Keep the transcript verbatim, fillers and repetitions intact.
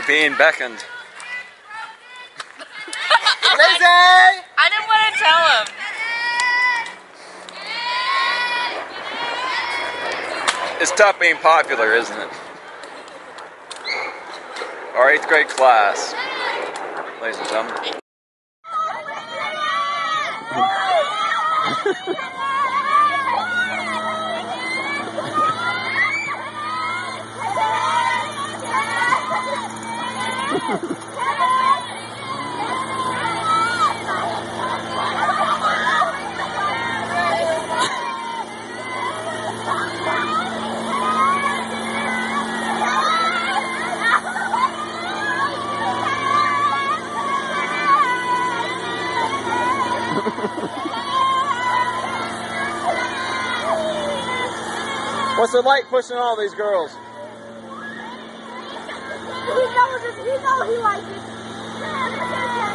You're being beckoned. Lazy! I didn't want to tell him. It's tough being popular, isn't it? Our eighth grade class, ladies and gentlemen. What's it like pushing all these girls? He knows it. He knows he likes it.